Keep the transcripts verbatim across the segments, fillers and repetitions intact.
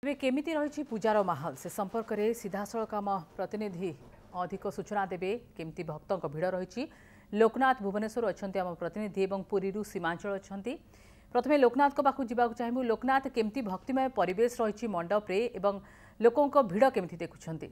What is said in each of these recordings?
केमिति रही पूजार माहौल से संपर्क में सीधासख आम प्रतिनिधि अधिक सूचना देवे केमिति भक्तों भिड़ रही। लोकनाथ भुवनेश्वर अच्छा आम प्रतिनिधि और पुरी सीमांचल अच्छा प्रथम लोकनाथ पाक जावाक चाहूँ। लोकनाथ केमिति भक्तिमय परिवेश रही मंडप रे एवं लोकों भिड़ केमिति देखुंट।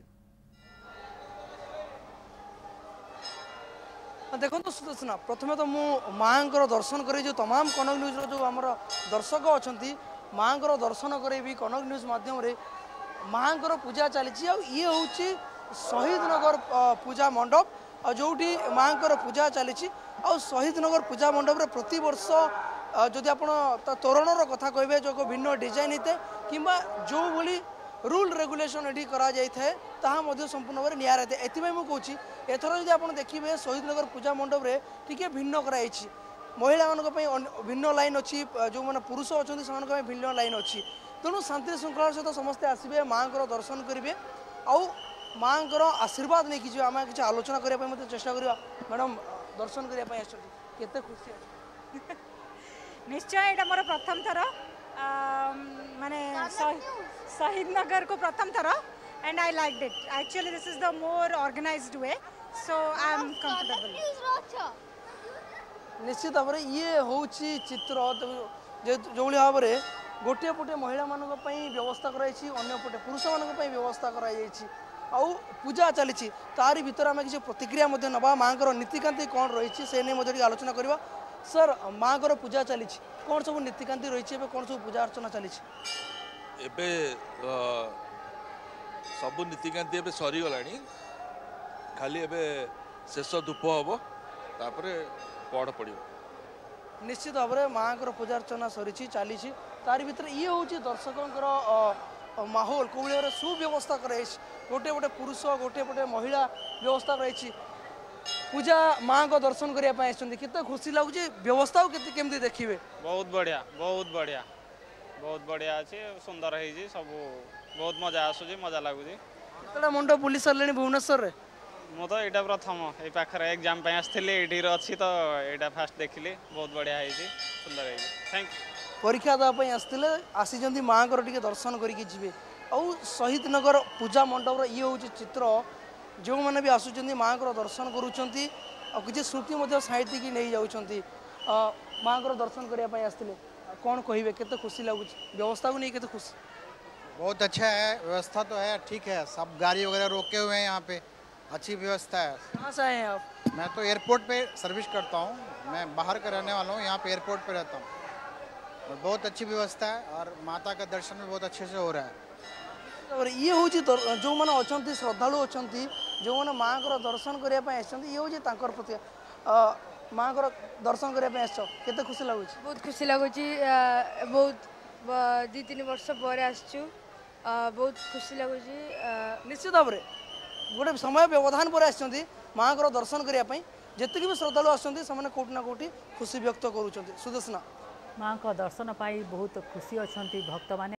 देखो सुदर्शना प्रथम तो मु माँ दर्शन कर जो तमाम कनक न्यूज जो आम दर्शक अच्छा माँ दर्शन कर भी कनक न्यूज मध्यम माँ पूजा चली ये हूँ शहीद नगर पूजा मंडप जो माँ पूजा चली शहीद नगर पूजा मंडप रे प्रति वर्ष जदि आप तोरण कथा कहे जो भिन्न डिजाइन होते कि जो भली रूल रेगुलेशन ये करा संपूर्ण भाव निरा एथपाई मुझे एथर जब आप देखिए शहीद नगर पूजा मंडप रे टिके भिन्न कराई महिला मान भिन्न लाइन अच्छी जो मैंने पुरुष अच्छा से भिन्न लाइन अच्छी तेणु शांति श्रृंखला सहित समस्ते आसबे माँ दर्शन करेंगे आउ माँ आशीर्वाद नहीं कि आम किसी आलोचना करने चेष्टा करवा। मैडम दर्शन करने केते खुशी निश्चय ये मोर प्रथम थर माने शहीद नगर को प्रथम थर and I like it actually this is the more organised way so I am comfortable. निश्चित भाव में ये हूँ चित्र जो भाव में गोटे पटे महिला मान व्यवस्था कराई अंपटे पुरुष मान व्यवस्था कराई आउ पूजा चली तारी भीतर आम किसी प्रतिक्रिया नवा माँ नीतिकांति कौन रही से नहीं आलोचना करवा। सर माँ पूजा चली कौन सब नीतिकांति रही कौन सब पूजा अर्चना चली सब नीतिकांति एबे सरीगला खाली एबे शेष धूप हम तापर पढ़ पड़ो। निश्चित भाव में माँ पूजा अर्चना सरी चली तारी भीतर ये हूँ दर्शकों माहौल कौ भाव सुव्यवस्था कराई गोटे गोटे पुरुष गोटे गोटे महिला व्यवस्था रही पूजा माँ को दर्शन करने केते खुशी लगुच व्यवस्था केमती देखिए। बहुत बढ़िया बहुत बढ़िया बहुत बढ़िया अच्छे सुंदर है सब बहुत मजा आसूँ मजा लगुच। मंडप बुली सारे भुवनेश्वर मु तो यहाँ प्रथम ये पाखे एग्जाम आसती ये अच्छी तो यहाँ फास्ट देखिली बहुत बढ़िया है सुंदर है थैंक यू। परीक्षा देवाई आसते आसी माँ को दर्शन करके जी आउ शहीद नगर पूजा मंडप ये हूँ चित्र जो मैंने भी आसुच्च माँ को दर्शन करुँच किसी स्मृति साइड की नहीं जाऊँच माँ को दर्शन करने आसते कौन कहे केते खुशी लगुच व्यवस्था को नहीं केते खुशी। बहुत अच्छा है व्यवस्था तो है ठीक है सब गाड़ी वगैरह रोके हुए हैं यहाँ पे अच्छी व्यवस्था है। कहाँ से आए हैं आप? मैं तो एयरपोर्ट पे सर्विस करता हूँ मैं बाहर का रहने वाला हूँ यहाँ पे एयरपोर्ट पे रहता हूँ और बहुत अच्छी व्यवस्था है और माता का दर्शन भी बहुत अच्छे से हो रहा है। और ये हूँ जो मैंने अच्छा श्रद्धालु अच्छा जो मैंने माँ को दर्शन करने ये हूँ प्रति माँ को दर्शन करने केते खुशी लगुच बहुत खुशी लगुच बहुत दी तीन वर्ष पर आसचु बहुत खुशी लगुच। निश्चित भाव में गोटे समय व्यवधान पर आसछन्ती माँ को दर्शन करने जितकी भी श्रद्धालु आसछन्ती से कोटि ना कोटि खुशी व्यक्त करुँच। सुदर्शना माँ को दर्शन पाई बहुत खुशी अच्छा भक्त माने।